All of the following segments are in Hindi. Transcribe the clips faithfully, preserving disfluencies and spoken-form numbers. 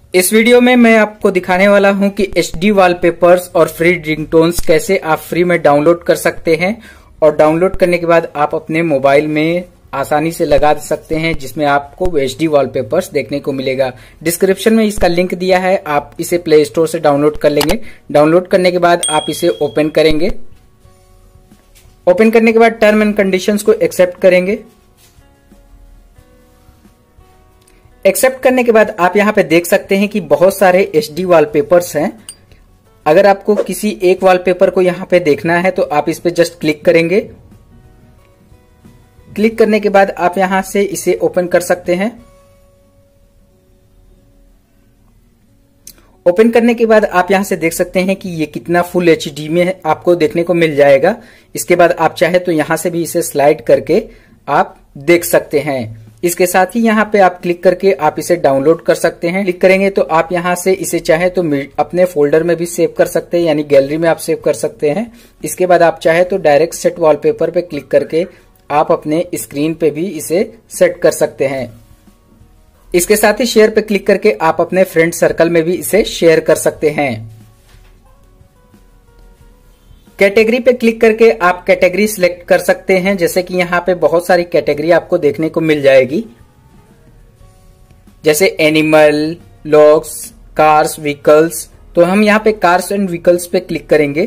इस वीडियो में मैं आपको दिखाने वाला हूं कि एचडी वॉलपेपर्स और फ्री रिंगटोन्स कैसे आप फ्री में डाउनलोड कर सकते हैं और डाउनलोड करने के बाद आप अपने मोबाइल में आसानी से लगा सकते हैं, जिसमें आपको एचडी वॉलपेपर्स देखने को मिलेगा। डिस्क्रिप्शन में इसका लिंक दिया है, आप इसे प्ले स्टोर से डाउनलोड कर लेंगे। डाउनलोड करने के बाद आप इसे ओपन करेंगे। ओपन करने के बाद टर्म एंड कंडीशंस को एक्सेप्ट करेंगे। एक्सेप्ट करने के बाद आप यहां पे देख सकते हैं कि बहुत सारे एचडी वॉलपेपर्स हैं। अगर आपको किसी एक वॉलपेपर को यहां पे देखना है तो आप इस पे जस्ट क्लिक करेंगे। क्लिक करने के बाद आप यहां से इसे ओपन कर सकते हैं। ओपन करने के बाद आप यहां से देख सकते हैं कि ये कितना फुल एचडी में है, आपको देखने को मिल जाएगा। इसके बाद आप चाहे तो यहां से भी इसे स्लाइड करके आप देख सकते हैं। इसके साथ ही यहाँ पे आप क्लिक करके आप इसे डाउनलोड कर सकते हैं। क्लिक करेंगे तो आप यहाँ से इसे चाहे तो अपने फोल्डर में भी सेव कर सकते हैं, यानी गैलरी में आप सेव कर सकते हैं। इसके बाद आप चाहे तो डायरेक्ट सेट वॉलपेपर पे क्लिक करके आप अपने स्क्रीन पे भी इसे सेट कर सकते हैं। इसके साथ ही शेयर पे क्लिक करके आप अपने फ्रेंड सर्कल में भी इसे शेयर कर सकते हैं। कैटेगरी पे क्लिक करके आप कैटेगरी सिलेक्ट कर सकते हैं, जैसे कि यहाँ पे बहुत सारी कैटेगरी आपको देखने को मिल जाएगी, जैसे एनिमल, लॉग्स, कार्स, व्हीकल्स। तो हम यहाँ पे कार्स एंड व्हीकल्स पे क्लिक करेंगे।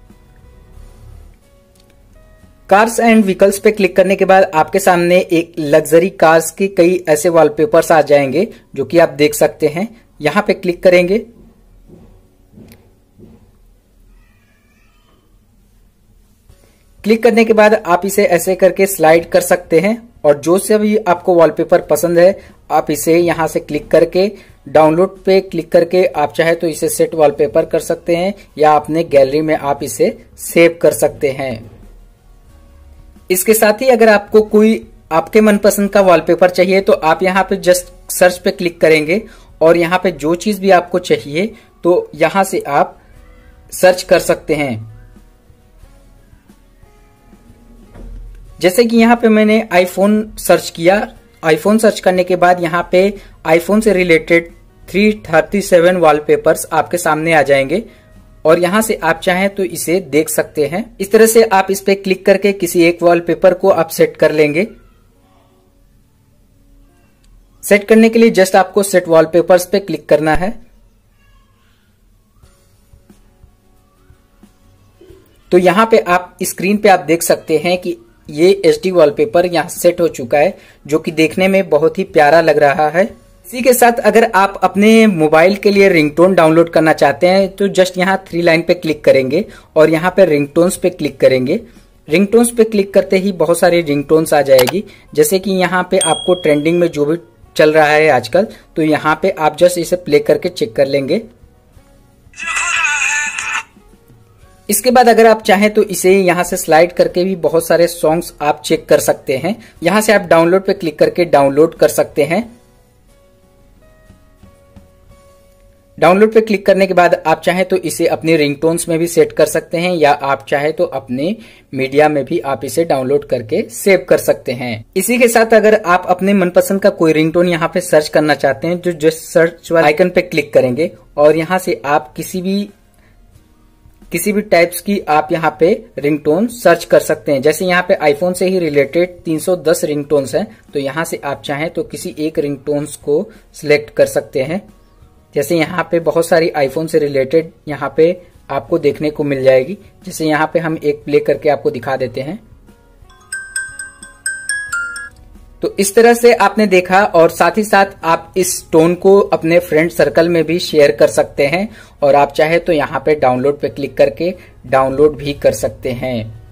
कार्स एंड व्हीकल्स पे क्लिक करने के बाद आपके सामने एक लग्जरी कार्स के कई ऐसे वॉलपेपर्स आ जाएंगे जो कि आप देख सकते हैं। यहां पे क्लिक करेंगे। क्लिक करने के बाद आप इसे ऐसे करके स्लाइड कर सकते हैं और जो से भी आपको वॉलपेपर पसंद है आप इसे यहां से क्लिक करके डाउनलोड पे क्लिक करके आप चाहे तो इसे सेट वॉलपेपर कर सकते हैं या अपने गैलरी में आप इसे सेव कर सकते हैं। इसके साथ ही अगर आपको कोई आपके मनपसंद का वॉलपेपर चाहिए तो आप यहां पे जस्ट सर्च पे क्लिक करेंगे और यहां पे जो चीज भी आपको चाहिए तो यहां से आप सर्च कर सकते हैं। जैसे कि यहाँ पे मैंने आईफोन सर्च किया। आईफोन सर्च करने के बाद यहाँ पे आईफोन से रिलेटेड तीन सौ सैंतीस वॉलपेपर्स आपके सामने आ जाएंगे और यहाँ से आप चाहें तो इसे देख सकते हैं। इस तरह से आप इस पे क्लिक करके किसी एक वॉलपेपर को आप सेट कर लेंगे। सेट करने के लिए जस्ट आपको सेट वॉलपेपर्स पे क्लिक करना है। तो यहाँ पे आप स्क्रीन पे आप देख सकते हैं कि ये एचडी वॉलपेपर यहाँ सेट हो चुका है, जो कि देखने में बहुत ही प्यारा लग रहा है। इसी के साथ अगर आप अपने मोबाइल के लिए रिंगटोन डाउनलोड करना चाहते हैं तो जस्ट यहाँ थ्री लाइन पे क्लिक करेंगे और यहाँ पे रिंगटोन्स पे क्लिक करेंगे। रिंगटोन्स पे क्लिक करते ही बहुत सारी रिंगटोन्स आ जाएगी, जैसे कि यहाँ पे आपको ट्रेंडिंग में जो भी चल रहा है आजकल, तो यहाँ पे आप जस्ट इसे प्ले करके चेक कर लेंगे। इसके बाद अगर आप चाहें तो इसे यहां से स्लाइड करके भी बहुत सारे सॉन्ग्स आप चेक कर सकते हैं। यहां से आप डाउनलोड पे क्लिक करके डाउनलोड कर सकते हैं। डाउनलोड पे क्लिक करने के बाद आप चाहें तो इसे अपने रिंगटोन्स में भी सेट कर सकते हैं या आप चाहे तो अपने मीडिया में भी आप इसे डाउनलोड करके सेव कर सकते हैं। इसी के साथ अगर आप अपने मनपसंद का कोई रिंगटोन यहाँ पे सर्च करना चाहते हैं तो जस्ट सर्च वाले आइकन पे क्लिक करेंगे और यहाँ से आप किसी भी किसी भी टाइप्स की आप यहाँ पे रिंगटोन सर्च कर सकते हैं। जैसे यहाँ पे आईफोन से ही रिलेटेड तीन सौ दस रिंगटोन्स हैं, तो यहाँ से आप चाहें तो किसी एक रिंगटोन्स को सिलेक्ट कर सकते हैं। जैसे यहाँ पे बहुत सारी आईफोन से रिलेटेड यहाँ पे आपको देखने को मिल जाएगी। जैसे यहाँ पे हम एक प्ले करके आपको दिखा देते हैं। तो इस तरह से आपने देखा और साथ ही साथ आप इस टोन को अपने फ्रेंड सर्कल में भी शेयर कर सकते हैं और आप चाहे तो यहाँ पे डाउनलोड पे क्लिक करके डाउनलोड भी कर सकते हैं।